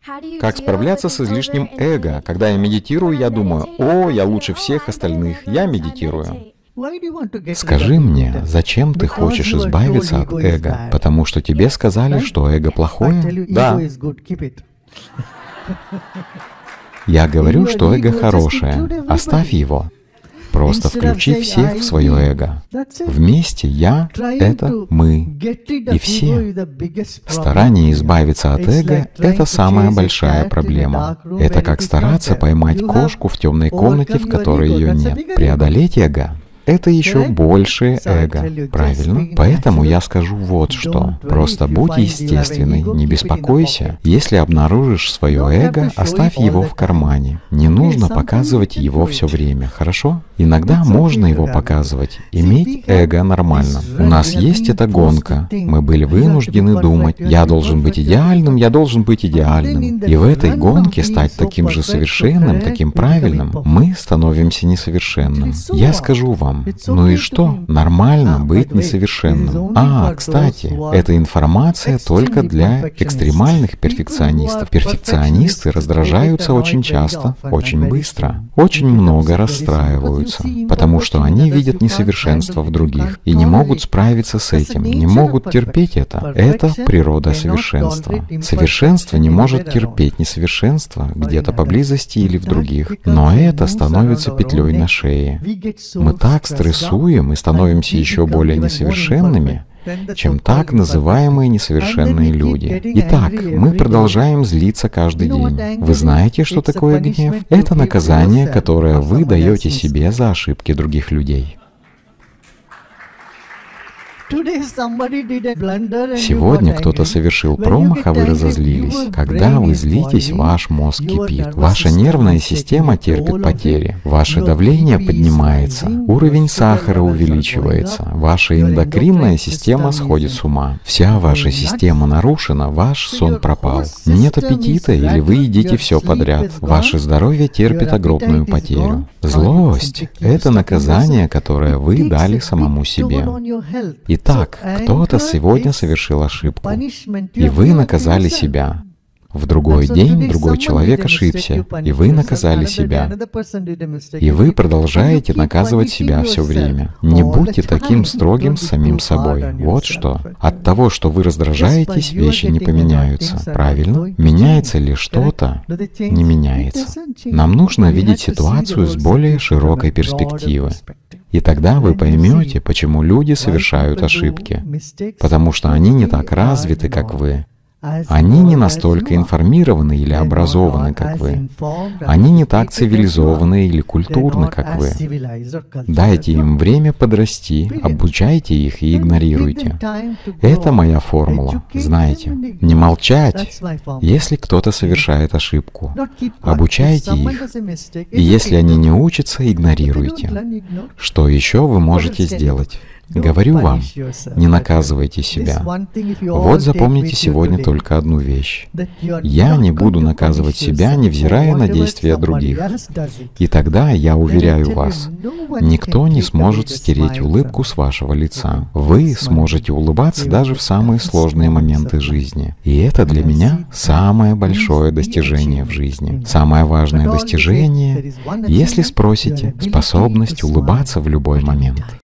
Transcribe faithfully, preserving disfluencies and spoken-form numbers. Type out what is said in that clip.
Как справляться с излишним эго? Когда я медитирую, я думаю: «О, я лучше всех остальных, я медитирую». Скажи мне, зачем ты хочешь избавиться от эго? Потому что тебе сказали, что эго плохое? Да. Я говорю, что эго хорошее. Оставь его. Просто включи всех в свое эго. Вместе я — это мы. И все. Старание избавиться от эго — это самая большая проблема. Это как стараться поймать кошку в темной комнате, в которой ее нет. Преодолеть эго — это еще большее эго, правильно? Поэтому я скажу вот что. Просто будь естественный, не беспокойся. Если обнаружишь свое эго, оставь его в кармане. Не нужно показывать его все время, хорошо? Иногда можно его показывать. Иметь эго нормально. У нас есть эта гонка. Мы были вынуждены думать: я должен быть идеальным, я должен быть идеальным. И в этой гонке стать таким же совершенным, таким правильным, мы становимся несовершенным. Я скажу вам, ну и что? Нормально быть несовершенным. А, кстати, эта информация только для экстремальных перфекционистов. Перфекционисты раздражаются очень часто, очень быстро, очень много расстраиваются, потому что они видят несовершенство в других и не могут справиться с этим, не могут терпеть это. Это природа совершенства. Совершенство не может терпеть несовершенство где-то поблизости или в других, но это становится петлей на шее. Мы так стрессуем и становимся еще более несовершенными, чем так называемые несовершенные люди. Итак, мы продолжаем злиться каждый день. Вы знаете, что такое гнев? Это наказание, которое вы даете себе за ошибки других людей. Сегодня кто-то совершил промах, а вы разозлились. Когда вы злитесь, ваш мозг кипит. Ваша нервная система терпит потери. Ваше давление поднимается. Уровень сахара увеличивается. Ваша эндокринная система сходит с ума. Вся ваша система нарушена, ваш сон пропал. Нет аппетита или вы едите все подряд. Ваше здоровье терпит огромную потерю. Злость — это наказание, которое вы дали самому себе. Итак, кто-то сегодня совершил ошибку, и вы наказали себя. В другой день другой человек ошибся, и вы наказали себя. И вы продолжаете наказывать себя все время. Не будьте таким строгим с самим собой. Вот что. От того, что вы раздражаетесь, вещи не поменяются. Правильно? Меняется ли что-то? Не меняется. Нам нужно видеть ситуацию с более широкой перспективы. И тогда вы поймете, почему люди совершают ошибки. Потому что они не так развиты, как вы. Они не настолько информированы или образованы, как вы. Они не так цивилизованы или культурны, как вы. Дайте им время подрасти, обучайте их и игнорируйте. Это моя формула, знаете. Не молчать, если кто-то совершает ошибку. Обучайте их. И если они не учатся, игнорируйте. Что еще вы можете сделать? Говорю вам, не наказывайте себя. Вот запомните сегодня только одну вещь. Я не буду наказывать себя, невзирая на действия других. И тогда, я уверяю вас, никто не сможет стереть улыбку с вашего лица. Вы сможете улыбаться даже в самые сложные моменты жизни. И это для меня самое большое достижение в жизни. Самое важное достижение, если спросите, способность улыбаться в любой момент.